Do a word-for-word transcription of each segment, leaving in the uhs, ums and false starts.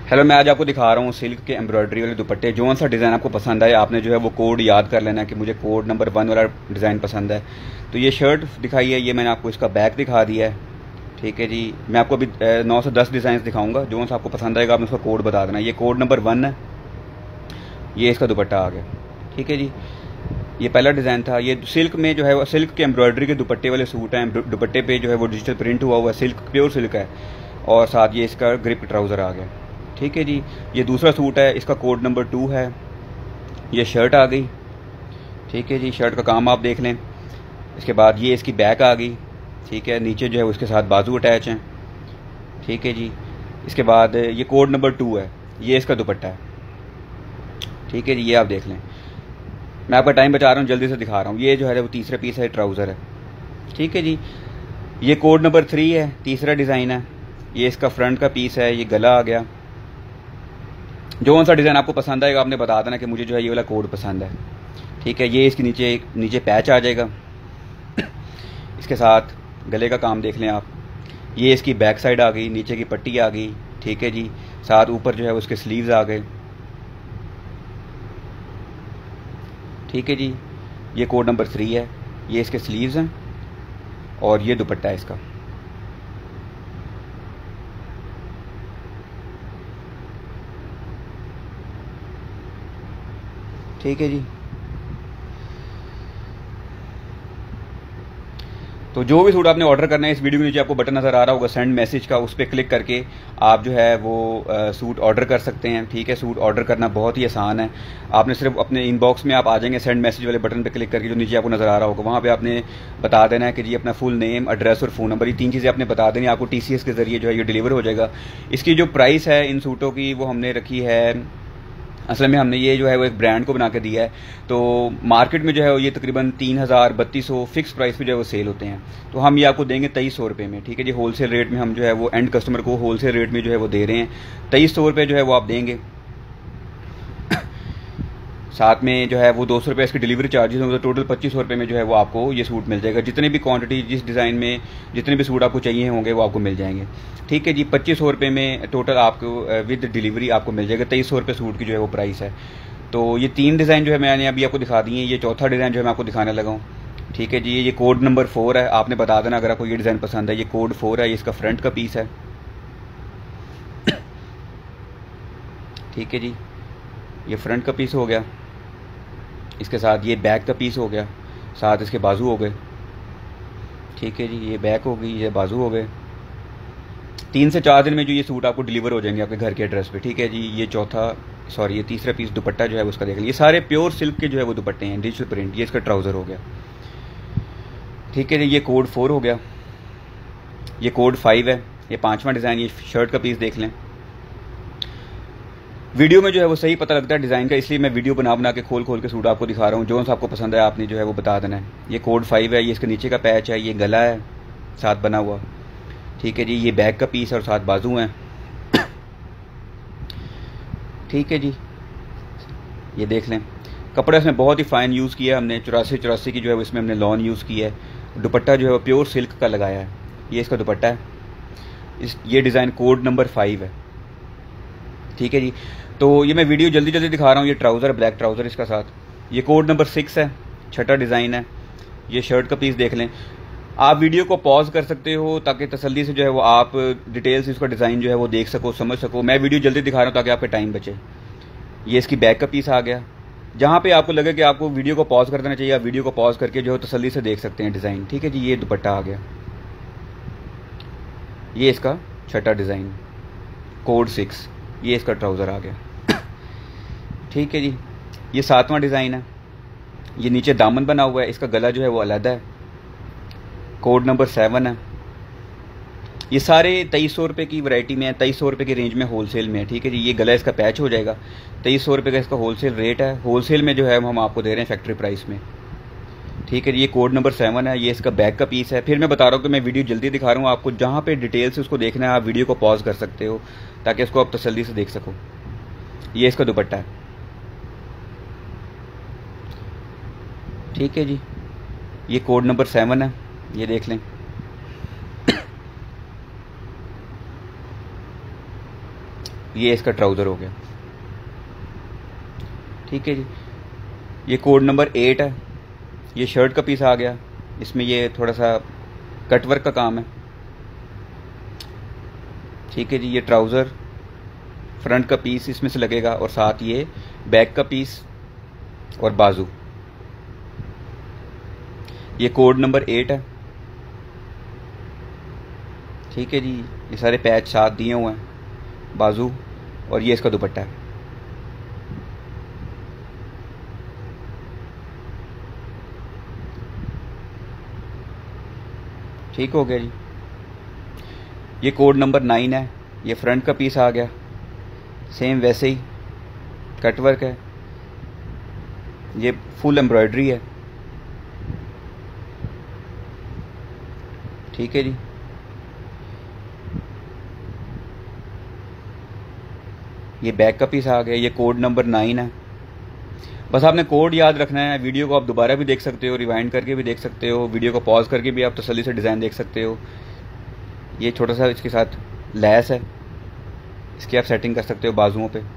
Hello, मैं आज आपको दिखा रहा हूँ सिल्क के एम्ब्रॉयडरी वाले दुपट्टे। जो सा डिज़ाइन आपको पसंद आए आपने जो है वो कोड याद कर लेना है कि मुझे कोड नंबर वन वाला डिज़ाइन पसंद है। तो ये शर्ट दिखाई है, ये मैंने आपको इसका बैक दिखा दिया है। ठीक है जी, मैं आपको अभी नौ से दस डिज़ाइन दिखाऊंगा। जो सा आपको पसंद आएगा आपने उसका कोड बता देना। ये कोड नंबर वन है, ये इसका दुपट्टा आ गया। ठीक है जी, ये पहला डिज़ाइन था। ये सिल्क में जो है वो सिल्क के एम्ब्रॉयडरी के दुपट्टे वाले सूट हैं। दुपट्टे पे जो है वो डिजिटल प्रिंट हुआ हुआ है, सिल्क प्योर सिल्क है, और साथ ये इसका ग्रिप ट्राउज़र आ गया। ठीक है जी, ये दूसरा सूट है, इसका कोड नंबर टू है। ये शर्ट आ गई। ठीक है जी, शर्ट का काम आप देख लें। इसके बाद ये इसकी बैक आ गई। ठीक है, नीचे जो है उसके साथ बाजू अटैच हैं। ठीक है जी, इसके बाद ये कोड नंबर टू है, ये इसका दुपट्टा है। ठीक है जी, ये आप देख लें। मैं आपका टाइम बचा रहा हूँ, जल्दी से दिखा रहा हूँ। ये जो है वो तीसरा पीस है, ट्राउज़र है। ठीक है जी, ये कोड नंबर थ्री है, तीसरा डिज़ाइन है। ये इसका फ्रंट का पीस है, ये गला आ गया। जो कौन सा डिज़ाइन आपको पसंद आएगा आपने बता देना कि मुझे जो है ये वाला कोड पसंद है। ठीक है, ये इसके नीचे एक नीचे पैच आ जाएगा। इसके साथ गले का काम देख लें आप। ये इसकी बैक साइड आ गई, नीचे की पट्टी आ गई। ठीक है जी, साथ ऊपर जो है उसके स्लीव्स आ गए। ठीक है जी, ये कोड नंबर थ्री है, ये इसके स्लीव्स हैं और ये दुपट्टा है इसका। ठीक है जी, तो जो भी सूट आपने ऑर्डर करना है, इस वीडियो के नीचे आपको बटन नज़र आ रहा होगा सेंड मैसेज का, उस पर क्लिक करके आप जो है वो आ, सूट ऑर्डर कर सकते हैं। ठीक है, सूट ऑर्डर करना बहुत ही आसान है। आपने सिर्फ अपने इनबॉक्स में आप आ जाएंगे, सेंड मैसेज वाले बटन पे क्लिक करके, जो नीचे आपको नज़र आ रहा होगा, वहाँ पे आपने बता देना है कि जी अपना फुल नेम, एड्रेस और फ़ोन नंबर, ये तीन चीज़ें आपने बता देनी। आपको टी सी एस के ज़रिए जो है ये डिलीवर हो जाएगा। इसकी जो प्राइस है इन सूटों की वो हमने रखी है, असल में हमने ये जो है वो एक ब्रांड को बना के दिया है। तो मार्केट में जो है वो ये तकरीबन तीन हज़ार बत्तीस सौ फिक्स प्राइस पे जो है वो सेल होते हैं। तो हम ये आपको देंगे तेईस सौ रुपये में। ठीक है जी, होलसेल रेट में हम जो है वो एंड कस्टमर को होलसेल रेट में जो है वो दे रहे हैं। तेईस सौ रुपये जो है वो आप देंगे। साथ में जो है वो दो सौ रुपये इसके डिलीवरी चार्जेस होंगे। तो टोटल पच्चीस सौ रुपये में जो है वो आपको ये सूट मिल जाएगा। जितने भी क्वांटिटी, जिस डिज़ाइन में जितने भी सूट आपको चाहिए होंगे वो आपको मिल जाएंगे। ठीक है जी, पच्चीस सौ रुपये में टोटल आपको विद डिलीवरी आपको मिल जाएगा। तेईस सौ रुपये सूट की जो है वो प्राइस है। तो ये तीन डिज़ाइन जो है मैंने अभी आपको दिखा दिए हैं। ये चौथा डिज़ाइन जो है मैं आपको दिखाने लगा हूँ। ठीक है जी, ये कोड नंबर फोर है। आपने बता देना अगर आपको ये डिज़ाइन पसंद है। ये कोड फोर है, ये इसका फ्रंट का पीस है। ठीक है जी, ये फ्रंट का पीस हो गया। इसके साथ ये बैक का पीस हो गया, साथ इसके बाजू हो गए। ठीक है जी, ये बैक हो गई, ये बाजू हो गए। तीन से चार दिन में जो ये सूट आपको डिलीवर हो जाएंगे आपके घर के एड्रेस पे। ठीक है जी, ये चौथा सॉरी ये तीसरा पीस दुपट्टा जो है उसका देख लीजिए। ये सारे प्योर सिल्क के जो है वो दुपट्टे हैं, डिजिटल प्रिंट। ये इसका ट्राउज़र हो गया। ठीक है जी, ये कोड फोर हो गया। ये कोड फाइव है, ये पाँचवा डिज़ाइन। ये शर्ट का पीस देख लें। वीडियो में जो है वो सही पता लगता है डिज़ाइन का, इसलिए मैं वीडियो बना बना के खोल खोल के सूट आपको दिखा रहा हूँ। जो सा आपको पसंद है आपने जो है वो बता देना है। ये कोड फाइव है, ये इसके नीचे का पैच है, ये गला है साथ बना हुआ। ठीक है जी, ये बैक का पीस और साथ बाजू हैं। ठीक है जी, ये देख लें। कपड़ा इसमें बहुत ही फाइन यूज़ किया है हमने, चौरासी चौरासी की जो है इसमें हमने लॉन यूज़ की है। दुपट्टा जो है वो प्योर सिल्क का लगाया है। ये इसका दुपट्टा है। इस ये डिज़ाइन कोड नंबर फाइव है। ठीक है जी, तो ये मैं वीडियो जल्दी जल्दी दिखा रहा हूँ। ये ट्राउज़र, ब्लैक ट्राउज़र इसका साथ। ये कोड नंबर सिक्स है, छठा डिज़ाइन है। ये शर्ट का पीस देख लें। आप वीडियो को पॉज कर सकते हो ताकि तसल्ली से जो है वो आप डिटेल से इसका डिज़ाइन जो है वो देख सको, समझ सको। मैं वीडियो जल्दी दिखा रहा हूँ ताकि आपका टाइम बचे। ये इसकी बैक का पीस आ गया। जहाँ पे आपको लगे कि आपको वीडियो को पॉज कर देना चाहिए, आप वीडियो को पॉज करके जो है तसल्ली से देख सकते हैं डिज़ाइन। ठीक है जी, ये दुपट्टा आ गया। ये इसका छठा डिज़ाइन, कोड सिक्स। ये इसका ट्राउज़र आ गया। ठीक है जी, ये सातवां डिज़ाइन है। ये नीचे दामन बना हुआ है, इसका गला जो है वो अलग है। कोड नंबर सेवन है। ये सारे तेईस सौ रुपये की वैरायटी में है, तेईस सौ रुपये की रेंज में होलसेल में है। ठीक है जी, ये गला इसका पैच हो जाएगा। तेईस सौ रुपये का इसका होलसेल रेट है। होलसेल में जो है हम आपको दे रहे हैं फैक्ट्री प्राइस में। ठीक है जी, ये कोड नंबर सेवन है। ये इसका बैक का पीस है। फिर मैं बता रहा हूँ कि मैं वीडियो जल्दी दिखा रहा हूँ आपको। जहाँ पे डिटेल से उसको देखना है आप वीडियो को पॉज कर सकते हो ताकि इसको आप तसल्ली से देख सको। ये इसका दुपट्टा है। ठीक है जी, ये कोड नंबर सेवन है। ये देख लें। ये इसका ट्राउज़र हो गया। ठीक है जी, ये कोड नंबर एट है। ये शर्ट का पीस आ गया, इसमें ये थोड़ा सा कटवर्क का काम है। ठीक है जी, ये ट्राउज़र फ्रंट का पीस इसमें से लगेगा और साथ ये बैक का पीस और बाजू। ये कोड नंबर एट है। ठीक है जी, ये सारे पैच साथ दिए हुए हैं, बाजू, और ये इसका दुपट्टा है। ठीक हो गया जी। ये कोड नंबर नाइन है। ये फ्रंट का पीस आ गया, सेम वैसे ही कटवर्क है। ये फुल एम्ब्रॉयडरी है। ठीक है जी, ये बैक का पीस आ गया। ये कोड नंबर नाइन है। बस आपने कोड याद रखना है। वीडियो को आप दोबारा भी देख सकते हो, रिवाइंड करके भी देख सकते हो, वीडियो को पॉज करके भी आप तसल्ली से डिज़ाइन देख सकते हो। ये छोटा सा इसके साथ लैस है, इसकी आप सेटिंग कर सकते हो बाजुओं पे।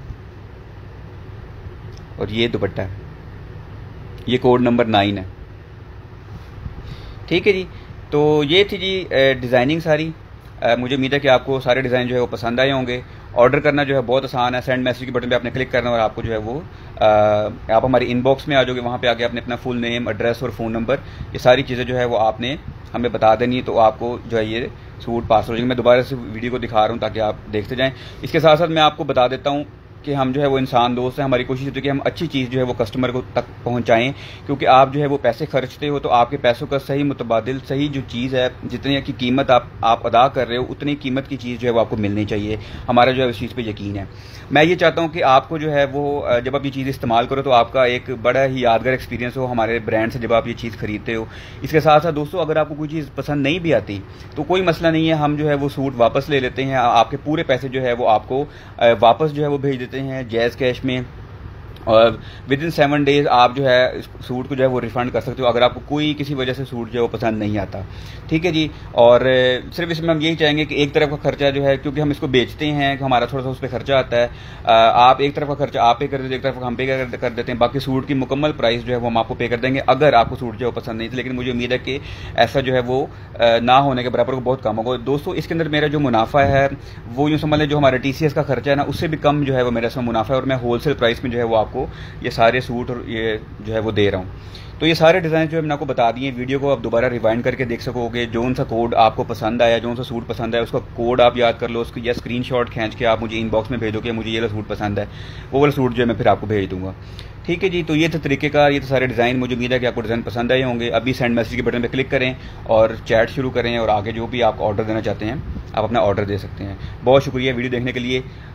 और ये दुपट्टा है। ये कोड नंबर नाइन है। ठीक है जी, तो ये थी जी डिज़ाइनिंग सारी। आ, मुझे उम्मीद है कि आपको सारे डिज़ाइन जो है वो पसंद आए होंगे। ऑर्डर करना जो है बहुत आसान है। सेंड मैसेज के बटन पे आपने क्लिक करना और आपको जो है वो आ, आप हमारे इनबॉक्स में आ जाओगे। वहाँ पे आके आपने अपना फुल नेम, एड्रेस और फ़ोन नंबर, ये सारी चीज़ें जो है वो आपने हमें बता देनी है, तो आपको जो है ये सूट पास हो जाएंगे। मैं दोबारा से वीडियो को दिखा रहा हूँ ताकि आप देखते जाएँ। इसके साथ साथ मैं आपको बता देता हूँ कि हम जो है वो इंसान दोस्त हैं। हमारी कोशिश होती है कि हम अच्छी चीज़ जो है वो कस्टमर को तक पहुंचाएं, क्योंकि आप जो है वो पैसे खर्चते हो तो आपके पैसों का सही मुतबादिल, सही जो चीज़ है, जितनी की कीमत आप आप अदा कर रहे हो उतनी कीमत की चीज़ जो है वो आपको मिलनी चाहिए। हमारा जो है उस चीज़ पे यकीन है। मैं ये चाहता हूँ कि आपको जो है वो जब आप ये चीज़ इस्तेमाल करो तो आपका एक बड़ा ही यादगार एक्सपीरियंस हो हमारे ब्रांड से जब आप ये चीज़ खरीदते हो। इसके साथ साथ दोस्तों, अगर आपको कोई चीज़ पसंद नहीं भी आती तो कोई मसला नहीं है, हम जो है वो सूट वापस ले लेते हैं। आपके पूरे पैसे जो है वो आपको वापस जो है वो भेज देते हैं जैज़ कैश में, और विद इन सेवन डेज आप जो है सूट को जो है वो रिफ़ंड कर सकते हो अगर आपको कोई किसी वजह से सूट जो है वो पसंद नहीं आता। ठीक है जी, और सिर्फ इसमें हम यही चाहेंगे कि एक तरफ का खर्चा जो है, क्योंकि हम इसको बेचते हैं, हमारा थोड़ा सा उस पर खर्चा आता है, आप एक तरफ का खर्चा आप पे कर देते, एक तरफ का हम पे कर देते हैं, बाकी सूट की मुकम्मल प्राइस जो है वो हम आपको पे कर देंगे अगर आपको सूट जो है पसंद नहीं थी। लेकिन मुझे उम्मीद है कि ऐसा जो है वो ना होने के बराबर को बहुत कम होगा। दोस्तों, इसके अंदर मेरा जो मुनाफा है वो यूँ समझ लें जो हमारा टी सी एस का खर्चा है ना, उससे भी कम जो है वो मेरा इसमें मुनाफा है, और मैं होलसेल प्राइस में जो है वो आपको ये सारे सूट और ये जो है वो दे रहा हूँ। तो ये सारे डिज़ाइन जो है मैंने आपको बता दिए। वीडियो को आप दोबारा रिवाइंड करके देख सकोगे। जो सा कोड आपको पसंद आया, जो सा सूट पसंद आया, उसका कोड आप याद कर लो, उसकी या स्क्रीनशॉट खींच के आप मुझे इनबॉक्स में भेजो कि मुझे ये वाला सूट पसंद है, वो वाला सूट जो है मैं फिर आपको भेज दूंगा। ठीक है जी, तो ये थे तरीक़ेकार, ये तो सारे डिज़ाइन। मुझे उम्मीद है कि आपको डिज़ाइन पसंद आए होंगे। अभी सेंड मैसेज के बटन पर क्लिक करें और चैट शुरू करें, और आगे जो भी आप ऑर्डर देना चाहते हैं आप अपना ऑर्डर दे सकते हैं। बहुत शुक्रिया वीडियो देखने के लिए।